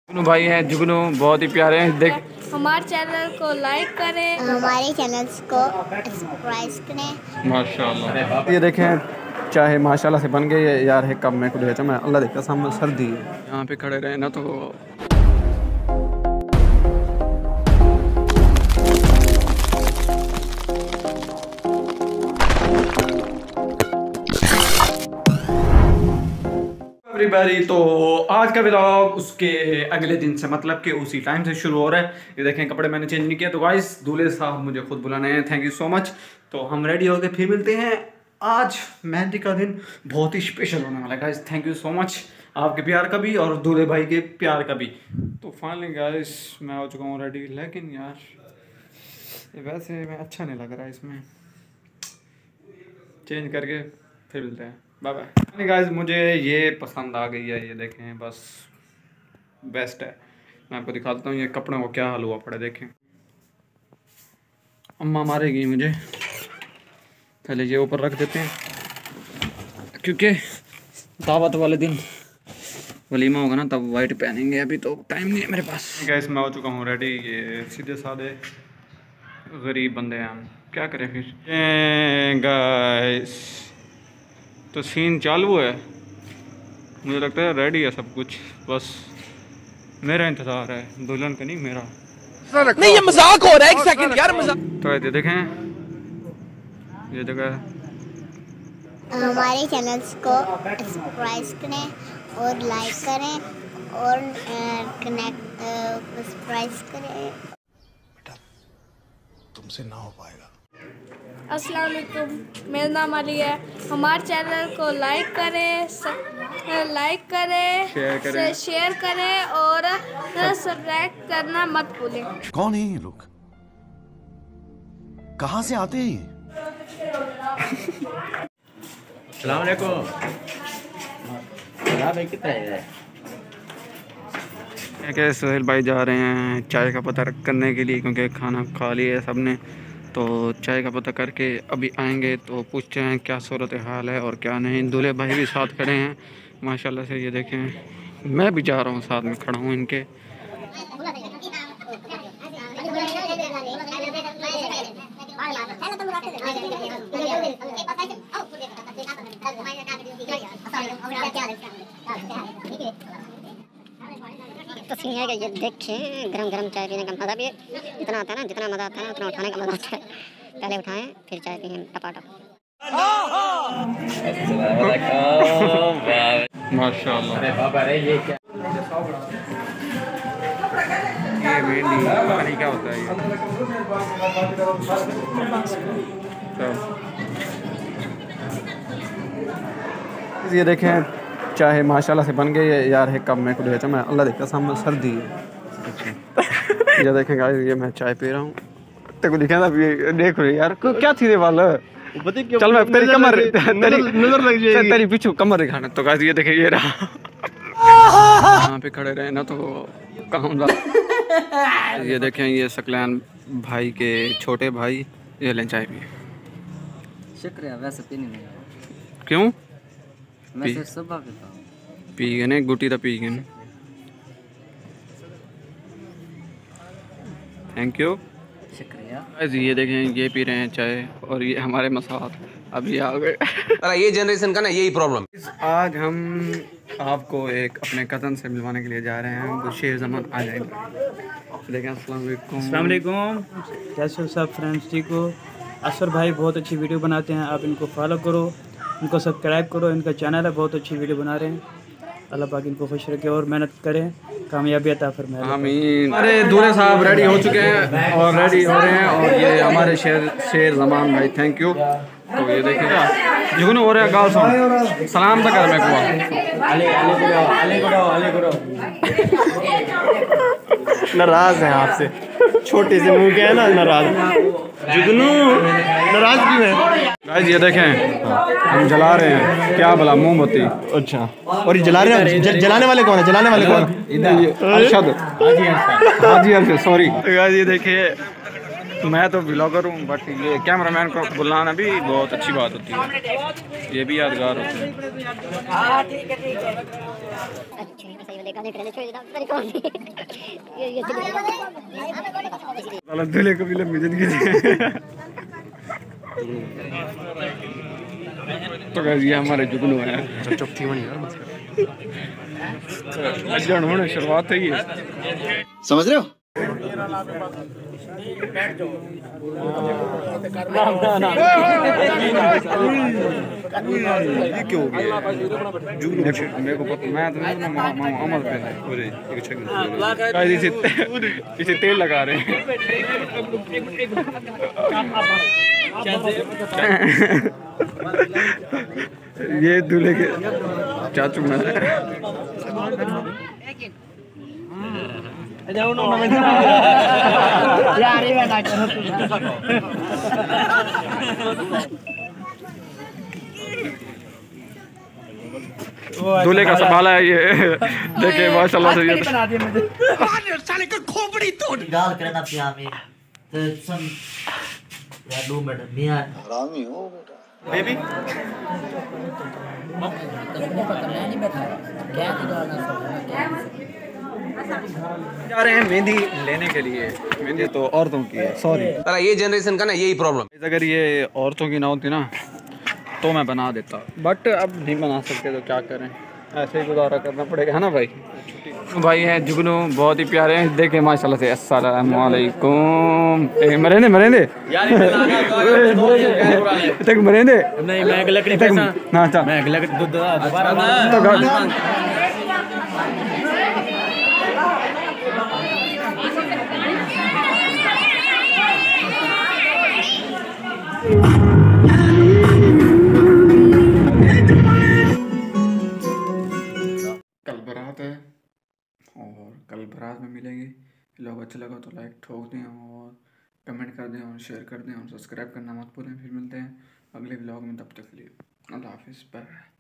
जुगनू भाई हैं, जुगनू बहुत ही प्यारे हैं। देख हमारे चैनल को लाइक करें, हमारे चैनल्स को सब्सक्राइब करें। माशाल्लाह। ये देखें चाहे माशाल्लाह से बन गए यार है कब मैं कुछ मैं अल्लाह देखा सामने सर्दी है यहाँ पे खड़े रहे ना तो एवरीबॉडी। तो आज का व्लॉग उसके अगले दिन से मतलब कि उसी टाइम से शुरू हो रहा है। ये देखें कपड़े मैंने चेंज नहीं किया तो गाइस दूल्हे साहब मुझे खुद बुलाने हैं, थैंक यू सो मच। तो हम रेडी हो गए, फिर मिलते हैं। आज मेहंदी का दिन बहुत ही स्पेशल होने वाला है guys, thank you so much आपके प्यार का भी और दूल्हे भाई के प्यार का भी। तो फाइनली गाइस मैं हो चुका हूँ रेडी, लेकिन यार वैसे मैं अच्छा नहीं लग रहा इसमें, चेंज करके फिर मिलते हैं, बाय बाय। गाइस मुझे ये पसंद आ गई है, ये देखें बस बेस्ट है। मैं आपको दिखाता हूँ ये कपड़ों को क्या हाल हुआ पड़ा, देखें। अम्मा मारेगी मुझे, पहले ये ऊपर रख देते हैं क्योंकि दावत वाले दिन वलीमा होगा ना तब वाइट पहनेंगे, अभी तो टाइम नहीं है मेरे पास। गाइस मैं हो चुका हूँ रेडी, ये सीधे साधे गरीब बंदे हैं हम, क्या करें फिर। गाइस तो सीन चालू है, मुझे लगता है रेडी है सब कुछ, बस मेरा इंतज़ार है, दुल्हन का नहीं मेरा। नहीं ये मजाक हो रहा है, एक सेकंड यार मजाक। तो ये देखें ये जगह हमारे चैनल्स को सब्सक्राइब करें और लाइक करें और कनेक्ट सब्सक्राइब करें। बेटा तुमसे ना हो पाएगा। अस्सलाम वालेकुम, मेरा नाम अली है। हमारे चैनल को लाइक करें, शेयर करें और सब्सक्राइब करना मत भूलें। कौन है ये लोग, कहाँ से आते हैं? अस्सलाम वालेकुम। भाई कितना है? क्या सोहेल भाई जा रहे हैं चाय का पता करने के लिए, क्योंकि खाना खा लिया है सब ने, तो चाय का पता करके अभी आएंगे तो पूछते हैं क्या सूरत हाल है और क्या नहीं। दूल्हे भाई भी साथ खड़े हैं माशाल्लाह से, ये देखें मैं भी जा रहा हूँ साथ में खड़ा हूँ इनके। तो सीन है कि ये देखें गरम गरम चाय पीने का मज़ा भी इतना आता है ना, जितना मज़ा आता है उतना उठाने का मज़ा आता है। पहले उठाएं फिर चाय पिए टपाटप। माशाल्लाह ये मेहंदी पता नहीं क्या होता है ये देखें चाहे माशाल्लाह से बन गए यार है कब मैं कुछ मैं अल्लाह देखा सामने सर्दी है। ये देखें गाइस ये मैं चाय पी रहा हूँ, तेरे दिखा था देख रहे यार क्या थी वाल, चल मैं तेरी कमर नजर लग जाएगी, तेरी पीछू कमर दिखाना। तो गाइस ये देखें ये रहा, यहाँ पे खड़े रहे ना तो काम। ये देखें ये सकलैन भाई के छोटे भाई, ये लें चाय पिए। शुक्रिया, वैसे पीनी नहीं। क्यों? मैं सिर्फ सुबह पीता हूँ। पी गए ने गुटी तो पी गए, थैंक यू शुक्रिया। ये देखें ये पी रहे हैं चाय और ये हमारे मसाद अभी आ गए। ये जनरेशन का ना यही प्रॉब्लम। आज हम आपको एक अपने कज़न से मिलवाने के लिए जा रहे हैं, वो शेर जमान आ जाएंगे। देखें अस्सलाम वालेकुम, कैसे हो सब फ्रेंड्स, ठीक हो? असर भाई बहुत अच्छी वीडियो बनाते हैं, आप इनको फॉलो करो, इनको सब्सक्राइब करो, इनका चैनल है बहुत अच्छी वीडियो बना रहे हैं। अल्लाह पाक इनको खुश रखे और मेहनत करें, कामयाबी अता फरमाए। आमीन। अरे दूल्हे साहब रेडी हो चुके हैं और रेडी हो रहे हैं और ये हमारे शेर जमान भाई, थैंक यू। तो ये देखिएगा जुगनू हो रहा है गाल सुन, सलाम तो कर मैं नाराज है आपसे, छोटे से मुंह के है ना नाराज। जुगनू नाराज क्यों है? गाइस ये देखें हम जला रहे हैं क्या भला मोमबत्ती। अच्छा, और ये जला रहे हैं, जलाने वाले कौन है? जलाने वाले कौन? अरशद, हाजी अरशद, सॉरी। गाइस ये देखिए मैं तो ब्लॉगर हूँ बट ये कैमरामैन को बुलाना भी बहुत अच्छी बात होती है, ये भी यादगार होता है। अच्छा ऐसा ही गाने करने छोड़ देता तेरी कौन सी ये साला दूल्हे को भी लंबी जिंदगी दी। तो गाइस ये हमारे जुगनू है। चुप थी मन यार बस अजन होने शुरुआत है ये, समझ रहे हो? ये क्यों हो गया जुगनू? मेरे को पता, मैं तो नहीं मामा अमर पे है पूरे एक छक गाइस इसे तेल लगा रहे हैं। ये दूल्हे के चाचू में दूल्हे का संभाला है ये। देखिए माशाल्लाह से ये गाल करना पिया में तो सम या 2 मिनट मियां हरामी हो बेटा। बेबी जा रहे हैं मेहंदी लेने के लिए। मेहंदी तो औरतों की है, सॉरी। साला ये जनरेशन का ना यही प्रॉब्लम। अगर ये औरतों की ना होती ना तो मैं बना देता, बट अब नहीं बना सकते तो क्या करें, ऐसे ही गुजारा करना पड़ेगा, है ना भाई। भाई हैं जुगनू, बहुत ही प्यारे हैं। देखे माशाल्लाह से। अस्सलाम वालेकुम। मरेंदे मरेंदे तक मरेंदे नहीं मैं लकड़ी तक ना अच्छा मैं लकड़ी दोबारा कल बारात है और कल बारात में मिलेंगे। लोग अच्छा लगा तो लाइक ठोक दें और कमेंट कर दें और शेयर कर दें और सब्सक्राइब करना मत भूलें। फिर मिलते हैं अगले व्लॉग में, तब तक के लिए अल्लाह हाफिज़, बाय।